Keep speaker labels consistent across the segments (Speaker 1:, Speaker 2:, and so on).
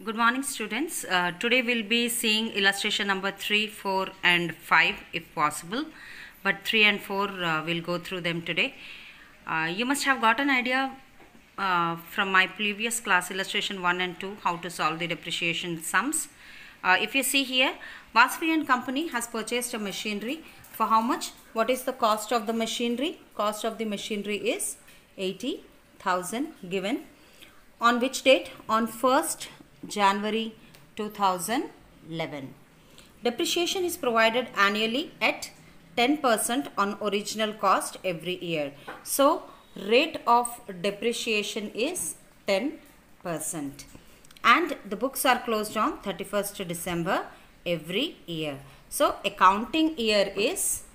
Speaker 1: Good morning, students. Today we'll be seeing illustration number 3, 4 and 5 if possible. But 3 and 4 we'll go through them today. You must have got an idea from my previous class illustration 1 and 2 how to solve the depreciation sums. If you see here, Vasavi and Company has purchased a machinery for how much? What is the cost of the machinery? Cost of the machinery is 80,000 given. On which date? On 1st January 2011. Depreciation is provided annually at 10% on original cost every year. So, rate of depreciation is 10%. And the books are closed on 31st December every year. So, accounting year is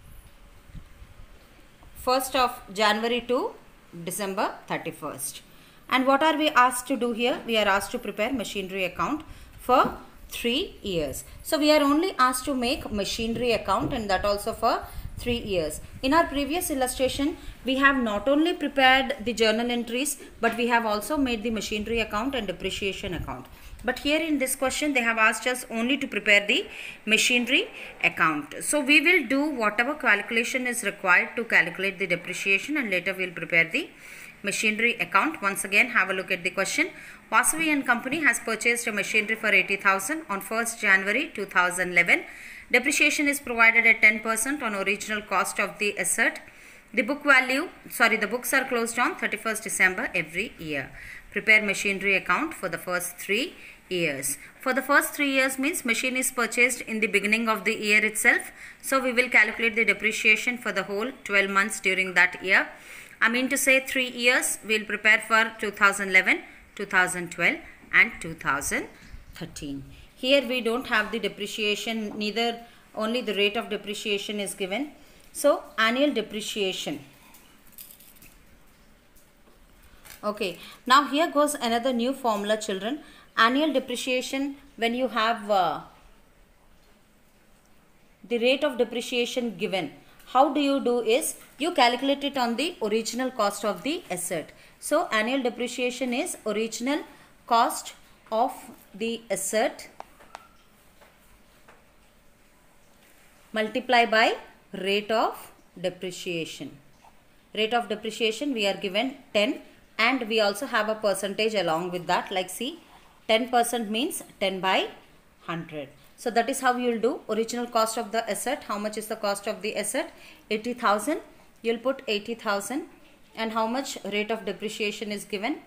Speaker 1: 1st of January to December 31st. And what are we asked to do here? We are asked to prepare machinery account for 3 years. So, we are only asked to make machinery account, and that also for 3 years. In our previous illustration, we have not only prepared the journal entries, but we have also made the machinery account and depreciation account. But here in this question, they have asked us only to prepare the machinery account. So, we will do whatever calculation is required to calculate the depreciation, and later we will prepare the machinery account. Once again, have a look at the question. Vasavi and Company has purchased a machinery for 80,000 on 1st January 2011. Depreciation is provided at 10% on original cost of the asset. The books are closed on 31st December every year. Prepare machinery account for the first 3 years. For the first 3 years means machine is purchased in the beginning of the year itself. So, we will calculate the depreciation for the whole 12 months during that year. I mean to say 3 years we will prepare for 2011, 2012 and 2013. Here we don't have the depreciation, neither only the rate of depreciation is given. So, annual depreciation. Okay, now here goes another new formula, children. Annual depreciation, when you have the rate of depreciation given, how do you do is, you calculate it on the original cost of the asset. So, annual depreciation is original cost of the asset multiply by rate of depreciation. Rate of depreciation we are given 10, and we also have a percentage along with that, like see 10% means 10 by 100. So, that is how you will do original cost of the asset. How much is the cost of the asset? 80,000. You will put 80,000, and how much rate of depreciation is given?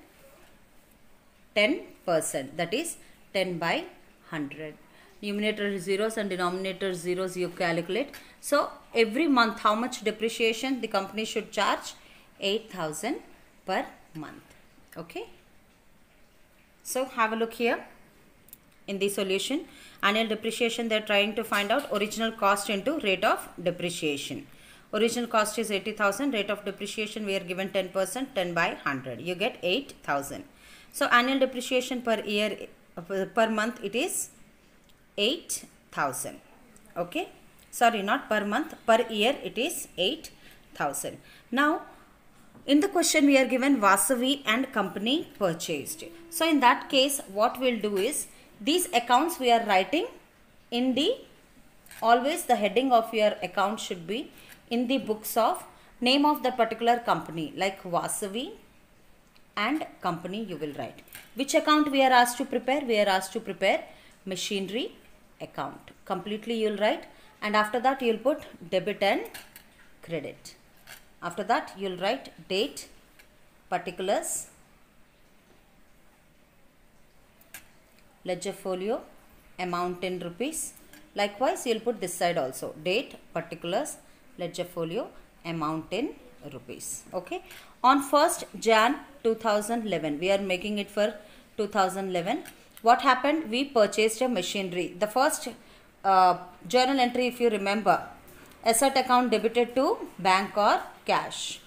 Speaker 1: 10%, that is 10 by 100. Numerator zeros and denominator zeros you calculate. So, every month how much depreciation the company should charge? 8,000 per month. Okay. So, have a look here in the solution. Annual depreciation they are trying to find out original cost into rate of depreciation. Original cost is 80,000, rate of depreciation we are given 10%, 10 by 100. You get 8,000. So, annual depreciation per year, per month it is 8,000. Okay. Sorry, not per month, per year it is 8,000. Now, in the question we are given Vasavi and Company purchased. So, in that case what we will do is, these accounts we are writing in the, always the heading of your account should be in the books of name of the particular company, like Vasavi and Company you will write. Which account we are asked to prepare? We are asked to prepare machinery account. Completely you will write, and after that you will put debit and credit. After that you will write date, particulars, ledger folio, amount in rupees. Likewise, you will put this side also, date, particulars, ledger folio, amount in rupees. Okay. On 1st Jan 2011, we are making it for 2011. What happened? We purchased a machinery. The first journal entry, if you remember, asset account debited to bank or cash.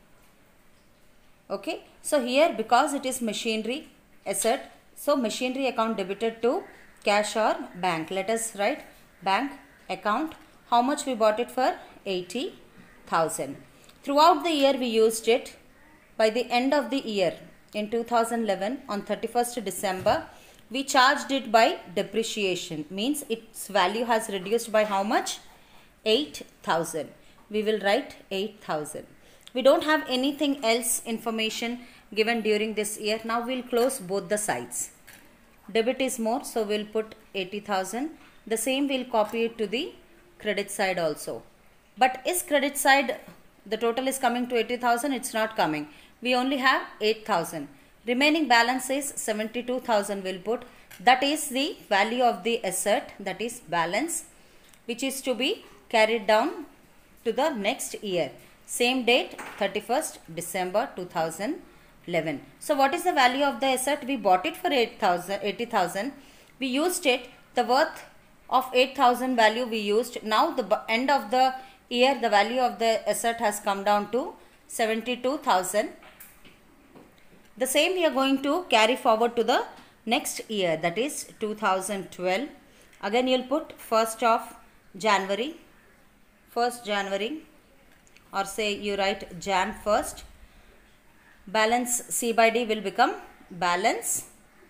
Speaker 1: Okay. So, here because it is machinery asset, so machinery account debited to cash or bank. Let us write bank account. How much we bought it for? 80,000. Throughout the year we used it. By the end of the year in 2011 on 31st December We charged it by depreciation, means its value has reduced by how much? 8,000. We will write 8,000. We don't have anything else information given during this year. Now we'll close both the sides. Debit is more, so we'll put 80,000. The same we'll copy it to the credit side also. But is credit side, the total is coming to 80,000? It's not coming. We only have 8,000. Remaining balance is 72,000 we'll put. That is the value of the asset, that is balance, which is to be carried down to the next year. Same date, 31st December 2011. So what is the value of the asset? We bought it for 80,000. We used it, the worth of 8,000 value we used. Now the end of the year, the value of the asset has come down to 72,000. The same we are going to carry forward to the next year, that is 2012. Again you will put 1st of January, 1st January, or say you write Jan 1st. Balance C by D will become balance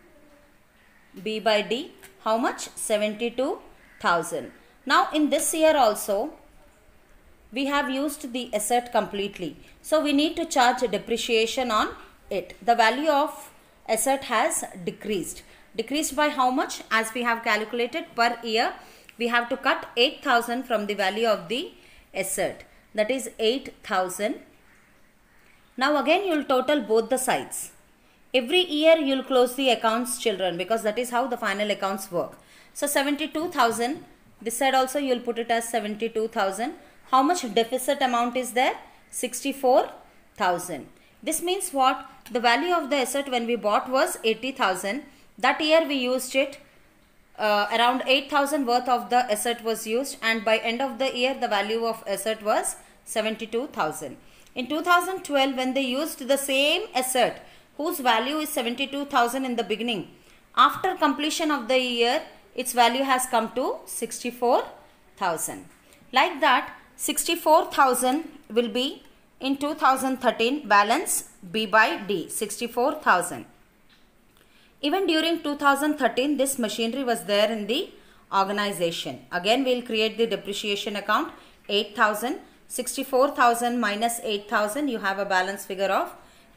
Speaker 1: B by D. How much? 72,000. Now in this year also we have used the asset completely. So we need to charge a depreciation on it. The value of asset has decreased. Decreased by how much? As we have calculated per year, we have to cut 8,000 from the value of the asset. That is 8,000. Now again you will total both the sides. Every year you will close the accounts, children, because that is how the final accounts work. So 72,000. This side also you will put it as 72,000. How much deficit amount is there? 64,000. This means what? The value of the asset when we bought was 80,000. That year we used it, around 8,000 worth of the asset was used, and by end of the year the value of asset was 72,000. In 2012 when they used the same asset whose value is 72,000 in the beginning, after completion of the year its value has come to 64,000. Like that 64,000 will be in 2013 balance B by D, 64,000. Even during 2013 this machinery was there in the organization. Again we will create the depreciation account. 8,000, 64,000 minus 8,000, you have a balance figure of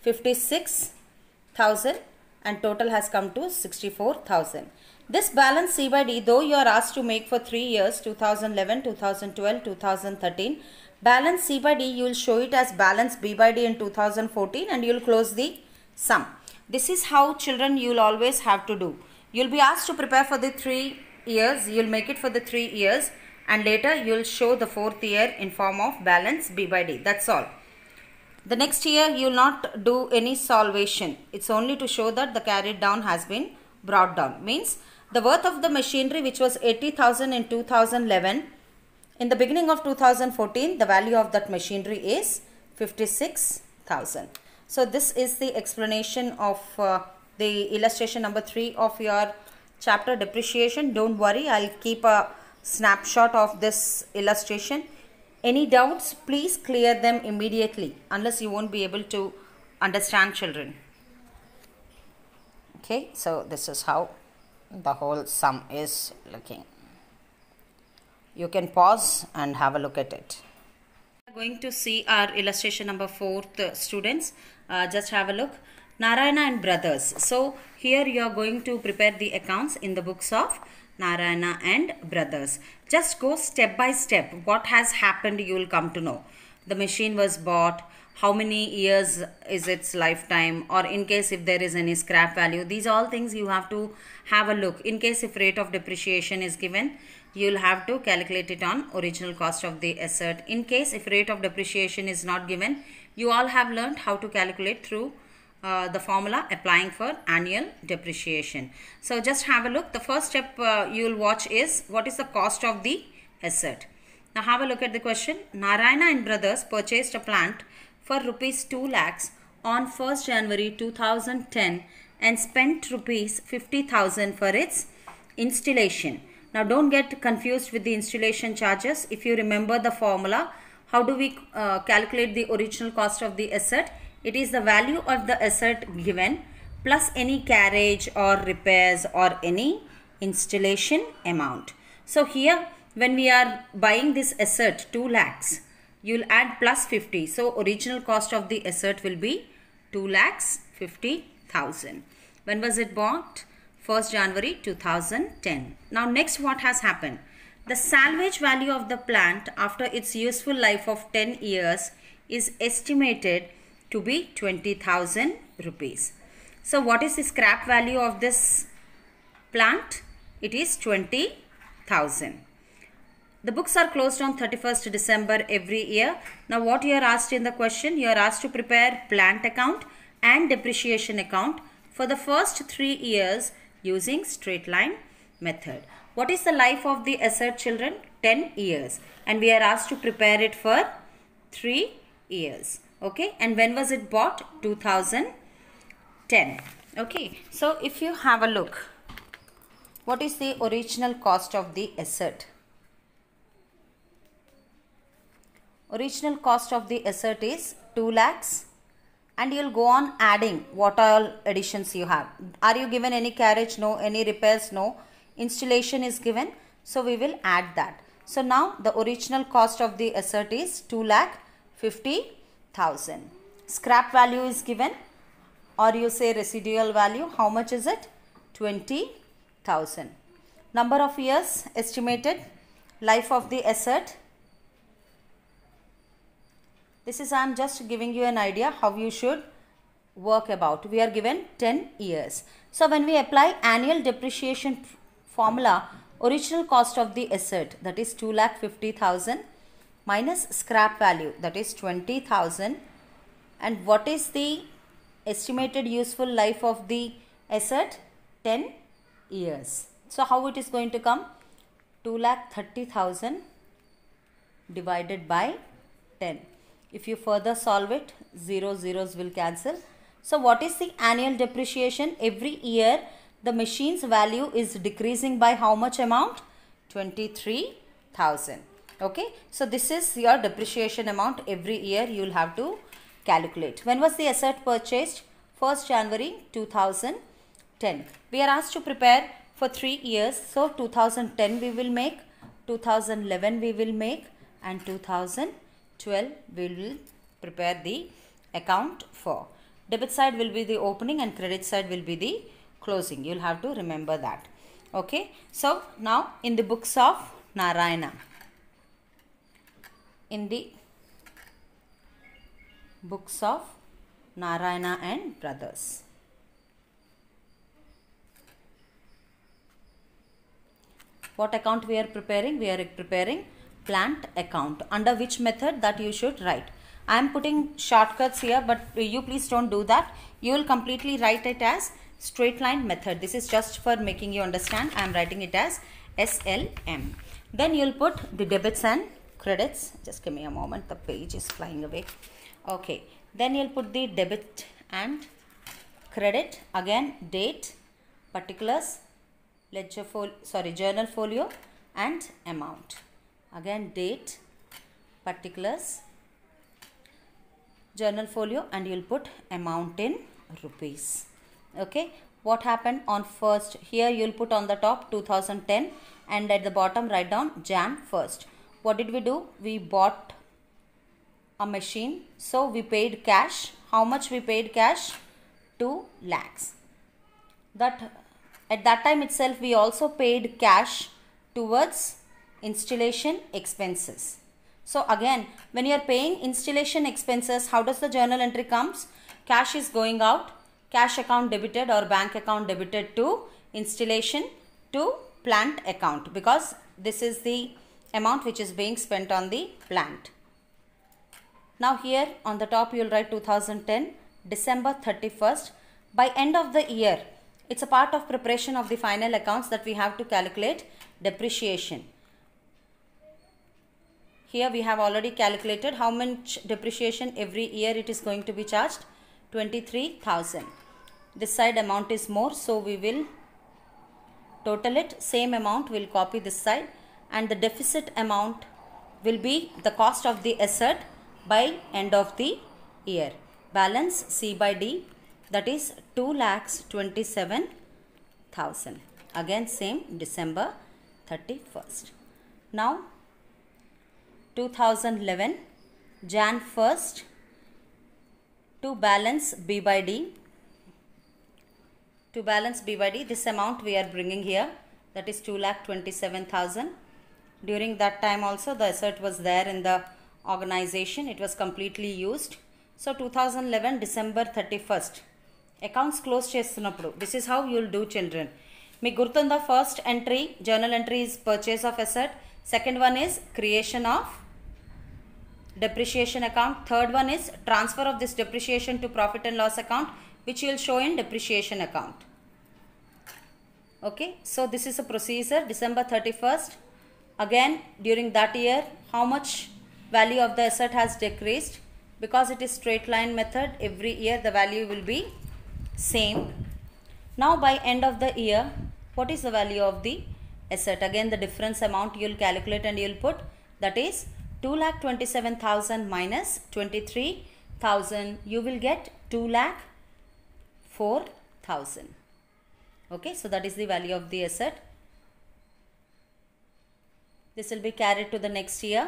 Speaker 1: 56,000 and total has come to 64,000. This balance C by D, though you are asked to make for 3 years, 2011, 2012, 2013, balance C by D, you will show it as balance B by D in 2014 and you will close the sum. This is how, children, you will always have to do. You will be asked to prepare for the 3 years, you will make it for the 3 years and later you will show the 4th year in form of balance B by D. That's all. The next year you will not do any solvation. It's only to show that the carried down has been brought down. Means the worth of the machinery which was 80,000 in 2011, in the beginning of 2014, the value of that machinery is 56,000. So this is the explanation of the illustration number 3 of your chapter depreciation. Don't worry, I'll keep a snapshot of this illustration. Any doubts, please clear them immediately, unless you won't be able to understand, children. Okay, so this is how the whole sum is looking. You can pause and have a look at it. We are going to see our illustration number 4, students. Just have a look. Narayana and brothers. So here you are going to prepare the accounts in the books of Narayana and brothers. Just go step by step. What has happened you will come to know. The machine was bought. How many years is its lifetime, or in case if there is any scrap value. These all things you have to have a look. In case if rate of depreciation is given, you will have to calculate it on original cost of the asset. In case if rate of depreciation is not given, you all have learned how to calculate through the formula applying for annual depreciation. So just have a look. The first step you will watch is what is the cost of the asset. Now have a look at the question. Narayana and brothers purchased a plant for rupees 2 lakhs on 1st January 2010 and spent rupees 50,000 for its installation. Now don't get confused with the installation charges. If you remember the formula, how do we calculate the original cost of the asset? It is the value of the asset given plus any carriage or repairs or any installation amount. So here when we are buying this asset 2 lakhs, you'll add plus 50. So original cost of the asset will be 2,50,000. When was it bought? 1st January 2010. Now next, what has happened? The salvage value of the plant after its useful life of 10 years is estimated to be 20,000 rupees. So what is the scrap value of this plant? It is 20,000. The books are closed on 31st December every year. Now what you are asked in the question? You are asked to prepare plant account and depreciation account for the first 3 years using straight line method. What is the life of the asset, children? 10 years. And we are asked to prepare it for 3 years. Okay. And when was it bought? 2010. Okay. So if you have a look, what is the original cost of the asset? Original cost of the asset is 2 lakhs. And you'll go on adding what all additions you have. Are you given any carriage? No. Any repairs? No. Installation is given. So we will add that. So now the original cost of the asset is 2,50,000. Scrap value is given, or you say residual value. How much is it? 20,000. Number of years estimated. Life of the asset. This is, I am just giving you an idea how you should work about. We are given 10 years. So when we apply annual depreciation formula, original cost of the asset, that is 2,50,000 minus scrap value, that is 20,000. And what is the estimated useful life of the asset? 10 years. So how it is going to come? 2,30,000 divided by 10. If you further solve it, zeros will cancel. So what is the annual depreciation? Every year the machine's value is decreasing by how much amount? 23,000. Okay. So this is your depreciation amount. Every year you will have to calculate. When was the asset purchased? 1st January 2010. We are asked to prepare for 3 years. So 2010 we will make, 2011 we will make, and 2012 we will prepare the account for. Debit side will be the opening and credit side will be the closing. You will have to remember that. Okay. So now in the books of Narayana, in the books of Narayana and Brothers, what account we are preparing? We are preparing plant account. Under which method? That you should write. I am putting shortcuts here, but you please don't do that. You will completely write it as straight line method. This is just for making you understand. I am writing it as SLM. Then you will put the debits and credits. Just give me a moment. The page is flying away. Okay. Then you will put the debit and credit. Again, date, particulars, ledger folio, journal folio, and amount. Again, date, particulars, journal folio, and you will put amount in rupees. Okay. What happened on first? Here you will put on the top 2010 and at the bottom write down Jan 1st. What did we do? We bought a machine. So we paid cash. How much we paid cash? 2 lakhs. That at that time itself we also paid cash towards installation expenses. So again, when you are paying installation expenses, how does the journal entry comes? Cash is going out, cash account debited or bank account debited to installation to plant account, because this is the amount which is being spent on the plant. Now here on the top you will write 2010 December 31st. By end of the year, it's a part of preparation of the final accounts that we have to calculate depreciation. Here we have already calculated how much depreciation every year it is going to be charged. 23,000. This side amount is more, so we will total it. Same amount we will copy this side, and the deficit amount will be the cost of the asset by end of the year. Balance C by D. that is 2,27,000. Again same December 31st. Now 2011 Jan 1st to balance B by D. To balance B by D, this amount we are bringing here, that is 2,27,000. During that time also the asset was there in the organization, it was completely used. So 2011 December 31st accounts close chestunnappudu, this is how you will do, children. Meeku gurtunda, first entry, journal entry is purchase of asset, second one is creation of depreciation account, third one is transfer of this depreciation to profit and loss account, which you will show in depreciation account. Okay, so this is a procedure. December 31st, again during that year how much value of the asset has decreased, because it is straight line method, every year the value will be same. Now by end of the year, what is the value of the asset? Again the difference amount you will calculate and you will put, that is 2,27,000 minus 23,000, you will get 2,04,000. Okay, so that is the value of the asset. This will be carried to the next year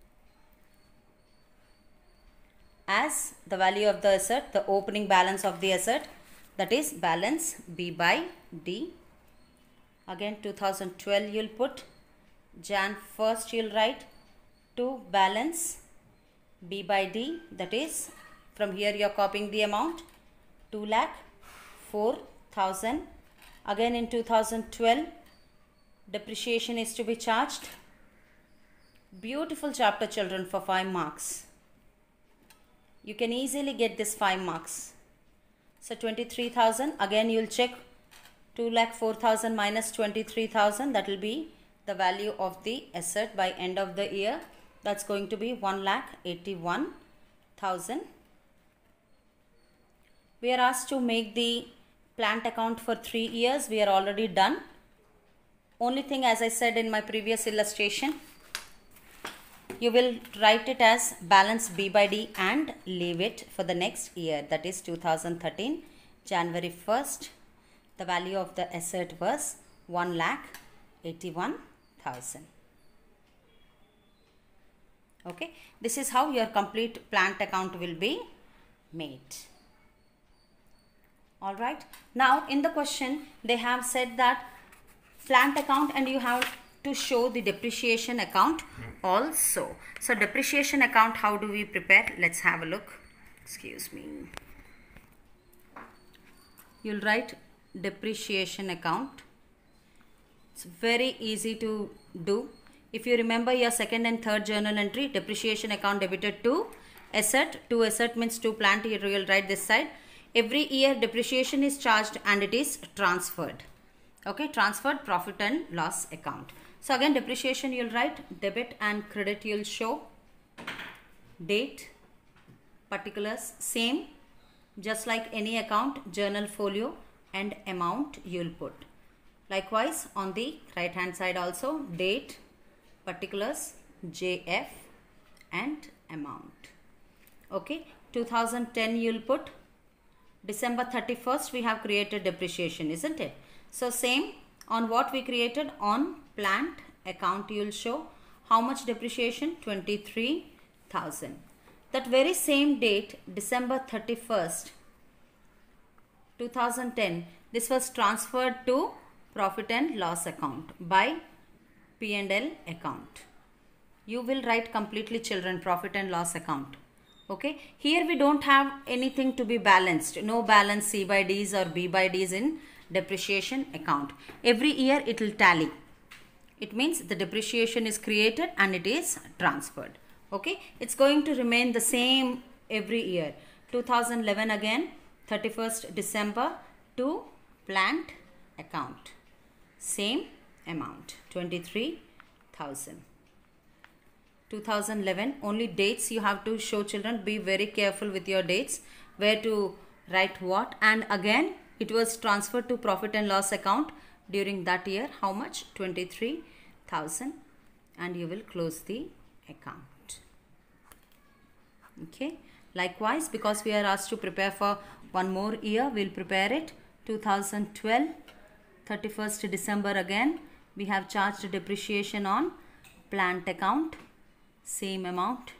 Speaker 1: as the value of the asset, the opening balance of the asset, that is balance B by D. Again 2012 you will put, Jan 1st you will write to balance B by D, that is from here you are copying the amount 2,04,000. Again in 2012 depreciation is to be charged. Beautiful chapter, children, for 5 marks. You can easily get this 5 marks. So 23,000, again you will check 2,04,000 minus 23,000, that will be the value of the asset by end of the year. That's going to be 1,81,000. We are asked to make the plant account for 3 years. We are already done. Only thing, as I said in my previous illustration, you will write it as balance B by D and leave it for the next year, that is 2013 January 1st. The value of the asset was 1,81,000. Okay, this is how your complete plant account will be made. Alright, now in the question they have said that plant account and you have to show the depreciation account also. So depreciation account, how do we prepare? Let's have a look. Excuse me. You'll write depreciation account. It's very easy to do. If you remember your second and third journal entry, depreciation account debited to asset. To asset means to plant, you will write this side. Every year depreciation is charged and it is transferred. Okay, transferred profit and loss account. So again depreciation you will write debit and credit, you will show date, particulars, same just like any account, journal folio and amount you will put. Likewise on the right hand side also date, particulars, JF and amount. Okay, 2010 you will put December 31st we have created depreciation, isn't it? So same on what we created, on plant account you will show how much depreciation, 23,000. That very same date, December 31st 2010, this was transferred to profit and loss account by P&L account. You will write completely, children, profit and loss account. Okay, here we don't have anything to be balanced, no balance C by D's or B by D's in depreciation account. Every year it will tally. It means the depreciation is created and it is transferred. Okay, it's going to remain the same every year. 2011 again 31st December to plant account, same amount 23,000. 2011 only dates you have to show, children. Be very careful with your dates, where to write what, and again it was transferred to profit and loss account during that year. How much? 23,000, and you will close the account. Okay, likewise because we are asked to prepare for one more year, we'll prepare it. 2012, 31st December again, we have charged depreciation on plant account, same amount,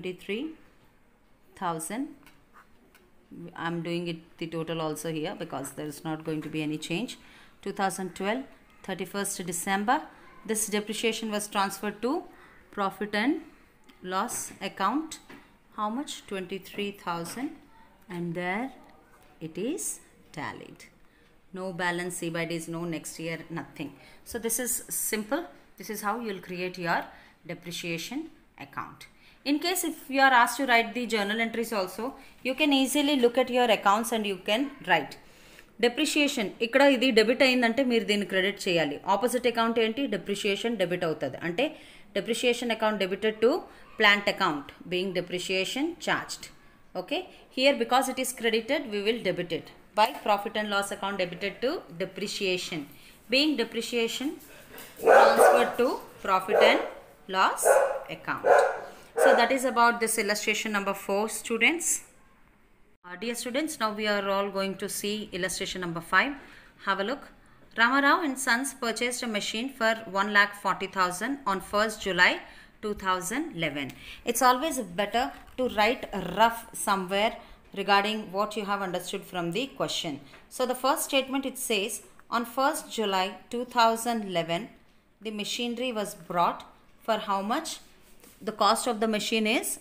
Speaker 1: 23,000. I'm doing it the total also here because there is not going to be any change. 2012, 31st December, this depreciation was transferred to profit and loss account. How much? 23,000, and there it is tallied. No balance C by Ds, no next year, nothing. So this is simple. This is how you will create your depreciation account. In case if you are asked to write the journal entries also, you can easily look at your accounts and you can write. Depreciation, ikkada idi debit ayindante meer deenni credit cheyali. Opposite account enti depreciation debit avutadi. Ante depreciation account debited to plant account being depreciation charged. Okay, here because it is credited, we will debit it by profit and loss account debited to depreciation being depreciation transferred to profit and loss account. So that is about this illustration number 4, students. Dear students, now we are all going to see illustration number 5. Have a look. Ramarao and Sons purchased a machine for 1,40,000 on 1st July 2011. It's always better to write rough somewhere regarding what you have understood from the question. So the first statement, it says on 1st July 2011 the machinery was brought for how much? The cost of the machine is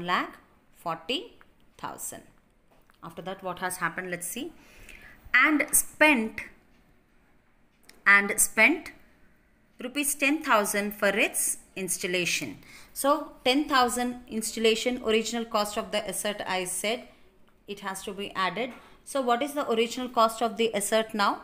Speaker 1: 1,40,000. After that, what has happened? Let's see. And spent rupees 10,000 for its installation. So 10,000 installation, original cost of the asset, I said it has to be added. So what is the original cost of the asset now?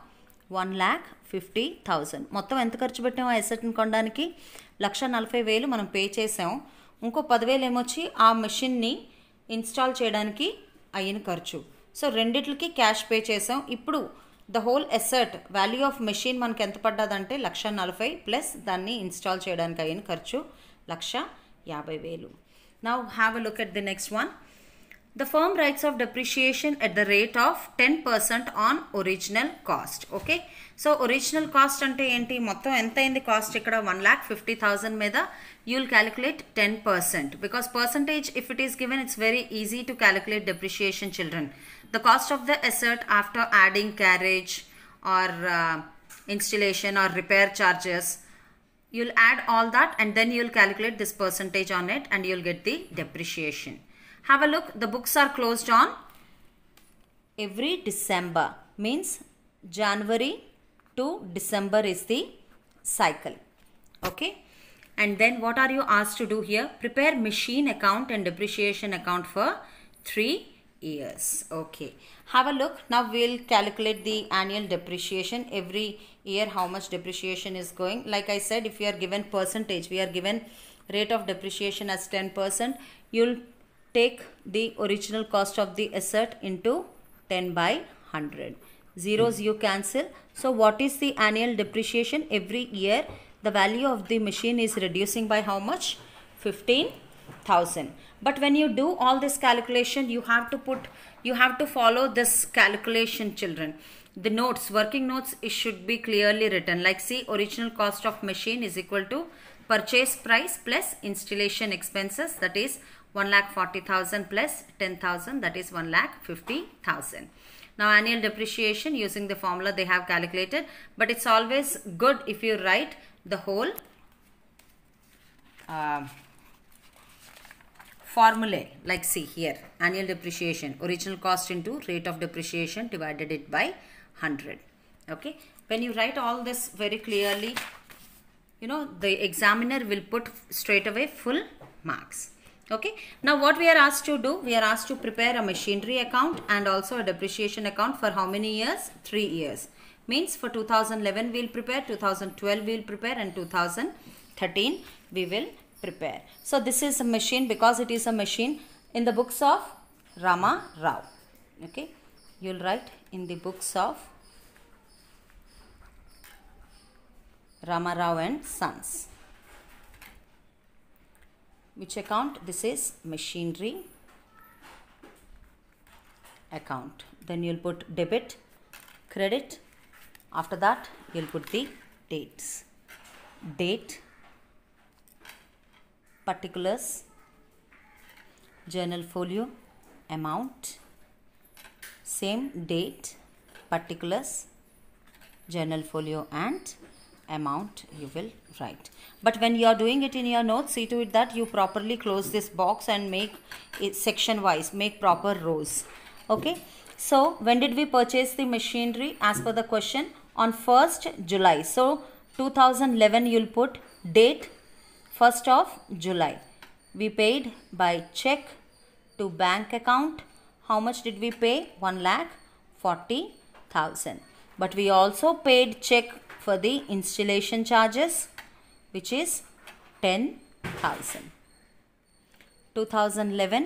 Speaker 1: 1,50,000. మొత్తం ఎంత ఖర్చు పెట్టాము ఆ asset ని కొనడానికి? 1,40,000 మనం pay చేసాం. ఇంకో 10,000 ఏమొచ్చి ఆ మెషిన్ ని ఇన్స్టాల్ చేయడానికి అయిన ఖర్చు. సో రెండిట్లకి క్యాష్ పే చేసాం. ఇప్పుడు the whole asset value of machine మనకి ఎంత పడ్డదంటే 1,40,000 ప్లస్ దాన్ని ఇన్స్టాల్ చేయడానికి అయిన ఖర్చు 1,50,000. Now have a look at the next one. The firm writes off depreciation at the rate of 10% on original cost. Okay. So original cost ante enti? Mottham enta ayindi cost ikkada 1,50,000 meda you will calculate 10%, because percentage if it is given, it's very easy to calculate depreciation, children. The cost of the asset after adding carriage or installation or repair charges, you'll add all that and then you'll calculate this percentage on it and you'll get the depreciation. Have a look. The books are closed on every December, means January to December is the cycle. Okay. And then what are you asked to do here? Prepare machine account and depreciation account for 3 years. Okay. Have a look. Now we'll calculate the annual depreciation. Every year how much depreciation is going. Like I said, if you are given percentage, we are given rate of depreciation as 10%. You'll take the original cost of the asset into 10 by 100. Zeros you cancel. So what is the annual depreciation? Every year the value of the machine is reducing by how much? 15,000. But when you do all this calculation, you have to follow this calculation, children. The notes, working notes, it should be clearly written. Like see, original cost of machine is equal to purchase price plus installation expenses, that is 1,40,000 plus 10,000, that is 1,50,000. Now annual depreciation, using the formula they have calculated, but it's always good if you write the whole formula. Like see here, annual depreciation, original cost into rate of depreciation divided it by 100. Okay, when you write all this very clearly, you know, the examiner will put straight away full marks. Okay. Now what we are asked to do? We are asked to prepare a machinery account and also a depreciation account for how many years? 3 years. Means for 2011 we will prepare, 2012 we will prepare, and 2013 we will prepare. So this is a machine, because it is a machine, in the books of Rama Rao. Okay. You will write in the books of Rama Rao and Sons. Which account? This is machinery account. then you'll put debit, credit. After that, you'll put the dates. Date, particulars, journal folio, amount, same date, particulars, journal folio and amount you will write. But when you are doing it in your notes, see to it that you properly close this box and make it section wise, make proper rows. Okay. So when did we purchase the machinery as per the question? On 1st July. So 2011 you'll put date 1st of July. We paid by check to bank account. How much did we pay? 1,40,000. But we also paid check for the installation charges, which is 10,000. 2011,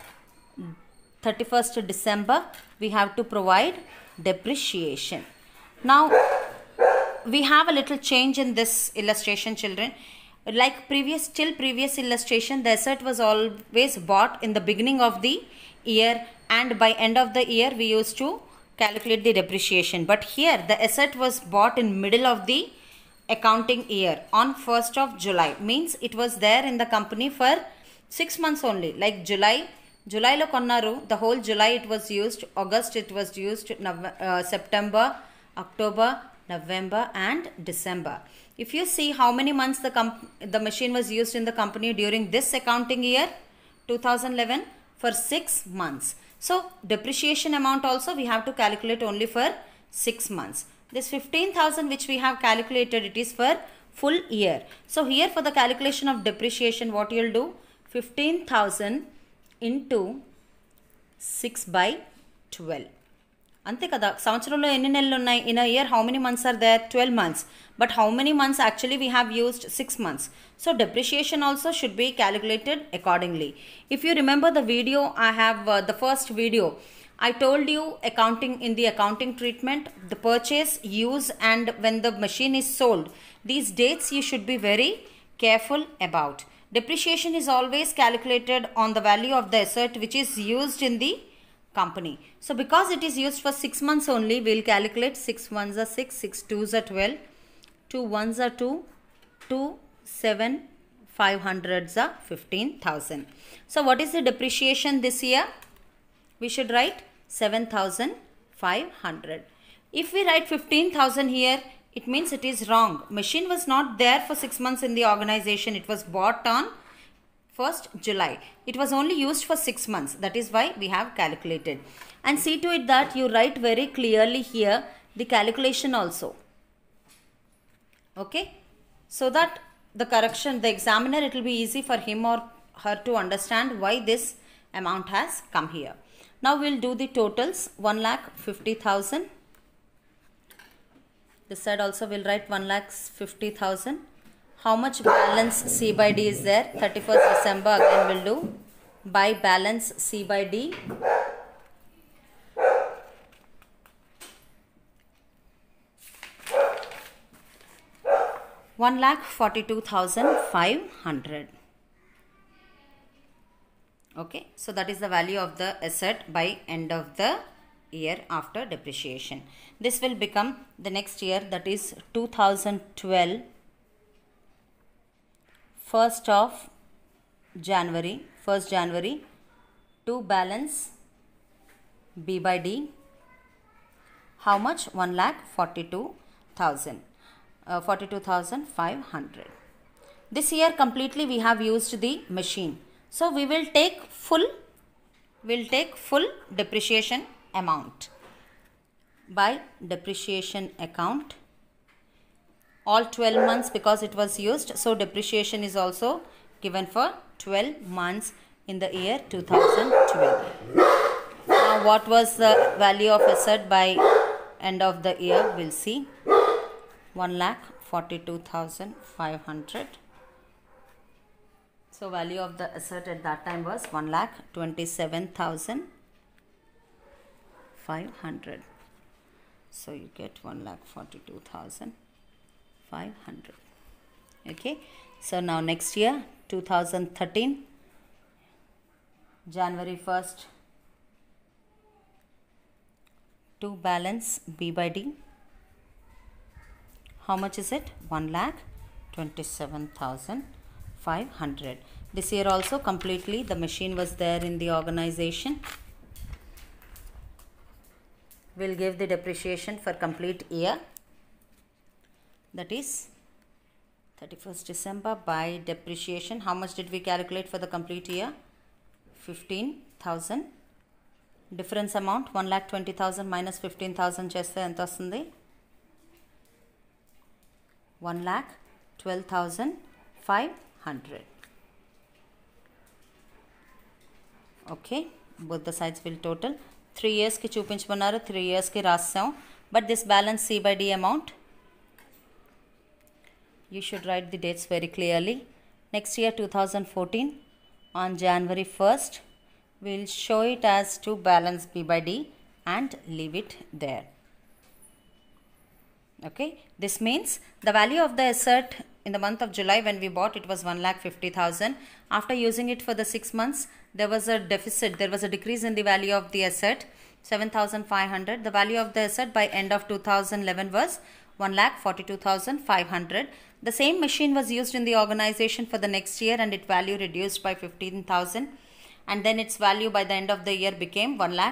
Speaker 1: 31st December, we have to provide depreciation. Now, we have a little change in this illustration, children. Like previous illustration, the asset was always bought in the beginning of the year, and by end of the year we used to calculate the depreciation. But here the asset was bought in middle of the accounting year on 1st of July. Means it was there in the company for 6 months only. Like July lo konnaru, the whole July it was used, August it was used, September, October, November and December. If you see how many months the machine was used in the company during this accounting year 2011, for 6 months. So depreciation amount also we have to calculate only for 6 months. This 15,000 which we have calculated, it is for full year. So here for the calculation of depreciation, what you will do? 15,000 into 6/12. అంతే కదా, సంవత్సరంలో ఎన్ని నెలలు ఉన్నాయి? In a year how many months are there? 12 months. But how many months actually we have used? 6 months. So depreciation also should be calculated accordingly. If you remember the video, I have the first video, I told you accounting, in the accounting treatment, the purchase, use and when the machine is sold, these dates you should be very careful about. Depreciation is always calculated on the value of the asset which is used in the company. So because it is used for 6 months only, we will calculate 6 1s are 6, 6 2s are 12, 2 1s are 2, 2 7 500s are 15,000. So what is the depreciation this year? We should write 7,500. If we write 15,000 here, it means it is wrong. Machine was not there for 6 months in the organization. It was bought on 1st July. It was only used for 6 months. That is why we have calculated. And see to it that you write very clearly here the calculation also. Okay. So that the correction, the examiner, it will be easy for him or her to understand why this amount has come here. Now we will do the totals. 1,50,000. This side also we will write 1,50,000. How much balance C by D is there? 31st December again we will do by balance C by D. $1,42,500. Okay, so that is the value of the asset by end of the year after depreciation. This will become the next year, that is 2012, 1st of January, 1st January, to balance B by D. How much? 1,42,000. 42,500. This year completely we have used the machine. So we will take full depreciation amount by depreciation account. All 12 months because it was used. So depreciation is also given for 12 months in the year 2012. Now what was the value of asset by end of the year? We'll see. 1,42,500. So value of the asset at that time was 1,27,500. So you get 1,42,500. Okay. So now next year 2013, January 1st to balance B by D. How much is it? 1,27,500. This year also completely the machine was there in the organization. We'll give the depreciation for complete year. That is 31st December by depreciation. How much did we calculate for the complete year? 15,000. Difference amount 1,20,000 minus 15,000 చేస్తే ఎంత వస్తుంది? 1,12,500. Okay, both the sides will total. 3 years ki చూపించమన్నారు, 3 years ki రాసాం. But this balance C by D amount, you should write the dates very clearly. Next year 2014 on January 1st, we'll show it as to balance B by D and leave it there. Okay, this means the value of the asset in the month of July when we bought it was 1,50,000. After using it for the 6 months, there was a deficit, there was a decrease in the value of the asset, 7,500. The value of the asset by end of 2011 was 1,42,500. The same machine was used in the organization for the next year and its value reduced by 15,000, and then its value by the end of the year became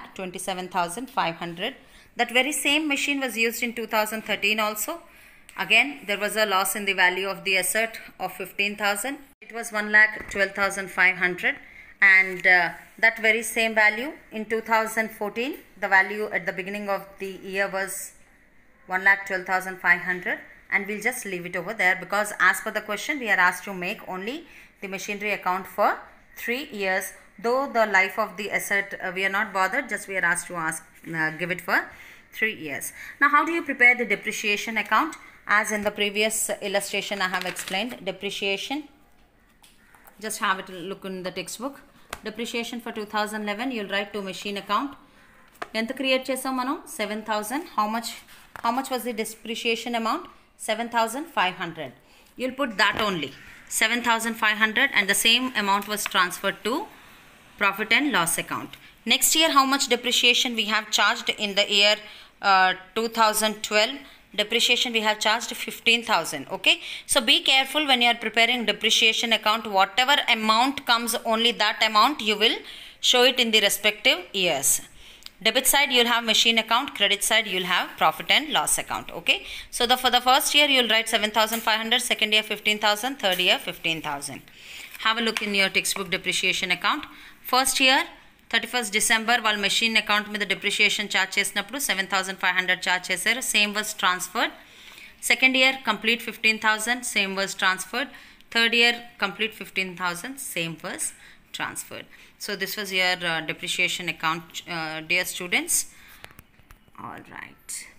Speaker 1: 1,27,500. That very same machine was used in 2013 also. Again, there was a loss in the value of the asset of 15,000. It was 1,12,500, and that very same value in 2014, the value at the beginning of the year was 1,12,500, and we'll just leave it over there because as per the question we are asked to make only the machinery account for 3 years. Though the life of the asset we are not bothered, just we are asked to give it for 3 years. Now how do you prepare the depreciation account? As in the previous illustration I have explained, depreciation, just have it look in the textbook. Depreciation for 2011, you'll write to machine account. ఎంత create చేసాం మనం? 7,000. How much was the depreciation amount? 7,500. You'll put that only, 7,500, and the same amount was transferred to profit and loss account. Next year, how much depreciation we have charged in the year 2012? Depreciation we have charged 15,000. Okay, so be careful when you are preparing depreciation account. Whatever amount comes, only that amount you will show it in the respective years. Debit side you'll have machine account, credit side you'll have profit and loss account. Okay, so for the first year you'll write 7,500, second year 15,000, third year 15,000. Have a look in your textbook depreciation account. First year 31st December while machine account మీద depreciation charge చేసినప్పుడు 7,500 charge చేశారు, same was transferred. Second year complete 15,000, same was transferred. Third year complete 15,000, same was transferred. So this was your depreciation account, dear students. All right.